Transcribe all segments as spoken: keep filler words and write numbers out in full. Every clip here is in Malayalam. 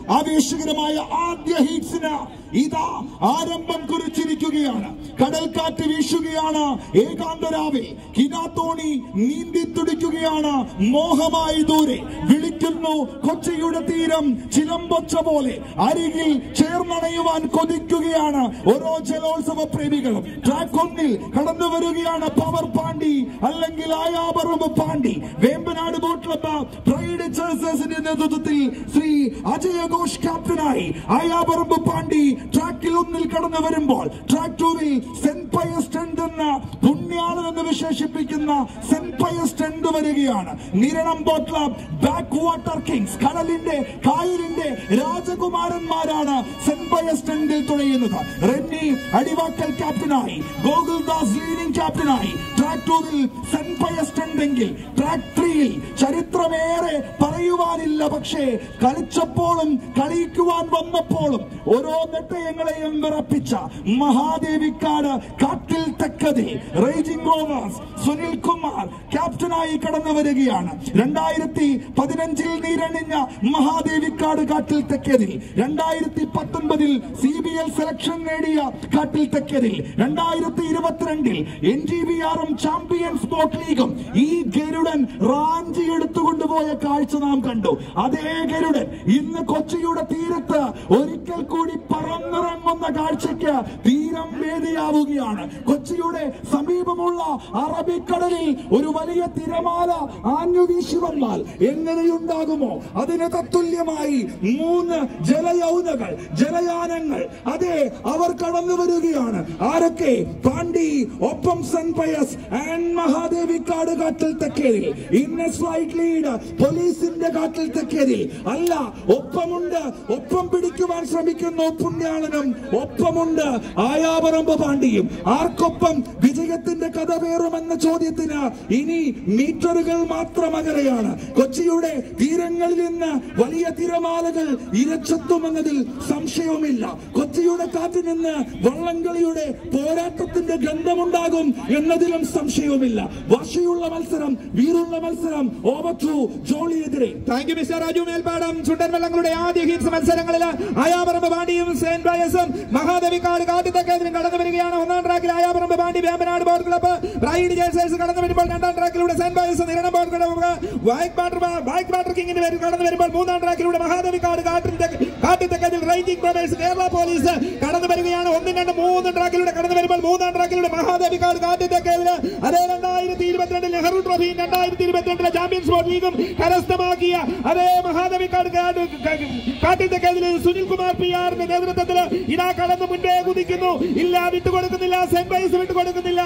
ആവേശകരമായ ആദ്യ ഹീറ്റ്സിന് ഇതാ ആരംഭം കുറിച്ചിരിക്കുകയാണ്. കടൽക്കാറ്റ് വീശുകയാണ്. ഏകാന്തരാവിൽ കിനാത്തോണി നീന്തി തുടിക്കുകയാണ്. മോഹമായി ദൂരെ വിളിക്കുന്നു കൊച്ചിയുടെ തീരം. ചിലമ്പൊച്ച പോലെ അരികിൽ ചേർന്നണയുവാൻ കൊതിക്കുകയാണ് ഓരോ ജലോത്സവ പ്രേമികളും. ട്രാക്ക് ഒന്നിൽ കടന്നു വരികയാണ് പവർ പാണ്ടി, അല്ലെങ്കിൽ Ayaparambu Pandi. Vembanad boat club pride ചേഴ്സേഴ്സിന്റെ നേതൃത്വത്തിൽ ശ്രീ അജയ ഘോഷ് ക്യാപ്റ്റനായി ആയാപറമ്പ് പാണ്ടി ട്രാക്കിൽ ഒന്നിൽ കടന്നു വരുമ്പോൾ, ട്രാക്ക് ടൂവിൽ സെന്റ് പയസ് ടെന്റ് എന്ന പുണ്യാളൻ എന്ന് വിശേഷിപ്പിക്കുന്ന സെന്റ് പയസ് ടെന്റ് വരികയാണ്. Niranam boat club backwater kings, കടലിന്റെ കായലിന്റെ രാജകുമാരന്മാരാണ് സെന്റ് പയസ് ടെന്റിൽ തുഴയുന്നത്. റെന്നി അടിവാക്കൽ ക്യാപ്റ്റനായി, ഗോകുൽദാസ് ലീഡിംഗ് ക്യാപ്റ്റനായി. ട്രാക്ക് ടൂവിൽ സെന്റ് പയസ് ടെന്റെങ്കിൽ ട്രാക്ക് ത്രീയിൽ ചരിത്രമേറെ പറയുവാനില്ല. പക്ഷേ കളിച്ചപ്പോഴും കളിക്കുവാൻ വന്നപ്പോഴും ഓരോ നെട്ടയങ്ങളെയും വിറപ്പിച്ച മഹാദേവിക്കാട് കാട്ടിൽ തെക്കതിൽ റേജിംഗ് റോവേഴ്സ് സുനിൽ കുമാർ ക്യാപ്റ്റനായി കടന്നു വരികയാണ്. രണ്ടായിരത്തി പതിനഞ്ചിൽ നീരണിഞ്ഞ മഹാദേവിക്കാട് കാട്ടിൽ തെക്കതിൽ, രണ്ടായിരത്തി പത്തൊൻപതിൽ സി ബി എൽ സെലക്ഷൻ നേടിയ കാട്ടിൽ തെക്കതിൽ, രണ്ടായിരത്തി ഇരുപത്തിരണ്ടിൽ എൻ ജി ബി ആറും ചാമ്പ്യൻസ് ബോട്ട് ലീഗും ഈ ഗരുഡൻ റാഞ്ചി എടുത്തുകൊണ്ടുപോയ കാഴ്ച നാം കണ്ടു. അതേ ഗരുഡൻ ഇന്ന് കൊച്ചിയുടെ തീരത്ത് ഒരിക്കൽ കൂടി പറന്നിറങ്ങുന്ന കാഴ്ചയ്ക്ക് തീരം വേദിയാവുകയാണ്. കൊച്ചിയുടെ സമീപമുള്ള അറബിക്കടലിൽ ഒരു വലിയ തിരമാല ആഞ്ഞു വീശി വന്നാൽ എങ്ങനെയുണ്ടാകുമോ അതിന് തത്തുല്യമായി മൂന്ന് ജലയൗനകൾ, ജലയാനങ്ങൾ, അതെ അവർ കടന്നു വരികയാണ്. ആരൊക്കെ? പാണ്ടി, ഒപ്പം saint Pius and Mahadevikkad Kattil Thekkethil. In a slight lead പോലീസിന്റെ കാട്ടിൽ തെക്കേതിൽ അല്ല, ഒപ്പമുണ്ട്. ഒപ്പം പിടിക്കുവാൻ ശ്രമിക്കുന്നു പുണ്യാളനും, ഒപ്പമുണ്ട് ആയാപറമ്പ് പാണ്ടിയും. ആർക്കൊപ്പം വിജയത്തിന്റെ കഥ വേറുമെന്ന ചോദ്യത്തിന് ഇനി മീറ്ററുകൾ മാത്രം അകലെയാണ്. കൊച്ചിയുടെ തീരങ്ങളിൽ നിന്ന് വലിയ തിരമാലകൾ ഇരച്ചെത്തുമെന്നതിൽ സംശയവുമില്ല. കൊച്ചിയുടെ കാറ്റിൽ നിന്ന് വള്ളംകളിയുടെ പോരാട്ടത്തിന്റെ ഗന്ധമുണ്ടാകും എന്നതിലും സംശയവുമില്ല. വാശിയുള്ള മത്സരം, വീറുള്ള മത്സരം. ഓവർ ടു ജോളിയെതിരെ. Thank you mister Raju Melpadam. ചുണ്ടൻ വള്ളങ്ങളുടെ ആദ്യ ഹീറ്റ്സ് മത്സരങ്ങളിൽ ആയാപറമ്പ് പാണ്ടിയും സെന്റ് പയസും മഹാദേവിക്കാട് കാട്ടിത്തെക്കേതിലും കടന്നു വരികയാണ്. ഒന്നാം ട്രാക്കിൽ Ayaparambu Pandi Vembanad boat club pride chasers കടന്നു വരുമ്പോൾ, രണ്ടാം ട്രാക്കിലൂടെ saint Pius Niranam boat club white water white water കിങ്ങിന്റെ പേരിൽ കടന്നു വരുമ്പോൾ, മൂന്നാം ട്രാക്കിലൂടെ മഹാദേവിക്കാട് കാട്ടിത്തെക്കേതിൽ റേഞ്ചിംഗ് പ്രൊമേഴ്സ് കേരള പോലീസ് കടന്നു വരികയാണ്. ഒന്നും രണ്ട് മൂന്ന് ട്രാക്കിലൂടെ കടന്നു വരുമ്പോൾ, മൂന്നാം ട്രാക്കിലൂടെ മഹാദേവിക്കാട് കാട്ടിത്തെക്കേതിൽ അതേ രണ്ടായിരത്തി ഇരുപത്തിരണ്ടിൽ നെഹ്റു ട്രോഫിയും രണ്ടായിരത്തി ഇരുപത്തിരണ്ടിലെ ചാമ്പ്യൻസ് ബോട്ട് ലീഗും കരസ്ഥമാക്കിയ അതേ മഹാദേവിക്കാട് കാട്ടിത്തെക്കേതിൽ സുനിൽ കുമാർ പി ആറിന്റെ നേതൃത്വത്തിൽ ഇതാ കടന്നു മുൻപേ കുതിക്കുന്നു. ഇല്ല, വിട്ടുകൊടുക്കുന്നില്ല. സെന്റ് പയസ് വിട്ടുകൊടുക്കുന്നില്ല.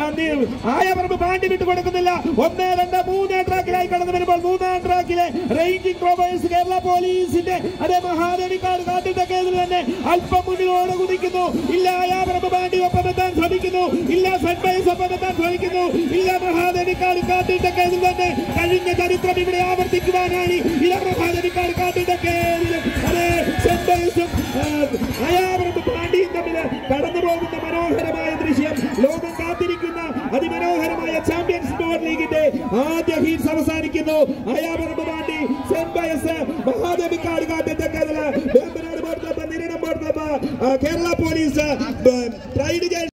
ആയാപറമ്പ് പാണ്ടി വിട്ടുകൊടുക്കുന്നില്ല. ഒന്ന് രണ്ട് മൂന്ന് ട്രാക്കിലായി കടന്നു വരുമ്പോൾ, മൂന്നാം ട്രാക്കിലെ റേഞ്ചിംഗ് പ്രൊമേഴ്സ് കേരള പോലീസിന്റെ അതേ മഹാദേവിക്കാട് കാട്ടിത്തെക്കേതിൽ തന്നെ അല്പം മുന്നിലോട് കുതിക്കുന്നു. ഇല്ല, ആയാപറമ്പ് പാണ്ടി ഒപ്പമെത്താൻ ശ്രമിക്കുന്നു. ഇല്ല, സെന്റ് പയസ് ഒപ്പമെത്താൻ ശ്രമിക്കുന്നു. ഇല്ല, മഹാദേവിക്കാട് കാട്ടിത്തെക്കേതിൽ തന്നെ കഴിഞ്ഞ ചരിത്രം ഇവിടെ ആവർത്തിക്കുവാനാണ്. ഇല്ല, മഹാദേവിക്കാട് കാട്ടിത്തെക്കേതിൽ അതേ സെന്റ് പയസും ആയാപറമ്പ് പാണ്ടിയും തമ്മിൽ കടന്നു പോകുന്ന മനോഹരമായ ദൃശ്യം. ലോകം കാത്തിരിക്കുന്ന അതിമനോഹരമായ ചാമ്പ്യൻസ് ബോട്ട് ലീഗിന്റെ ആദ്യ ഹീറ്റ്സ് അവസാനിക്കുന്നു. Ayaparambu Pandi, saint Pius, Mahadevikkad Kattilthekkethil Vembanad boat club, Niranam boat club, Kerala police, pride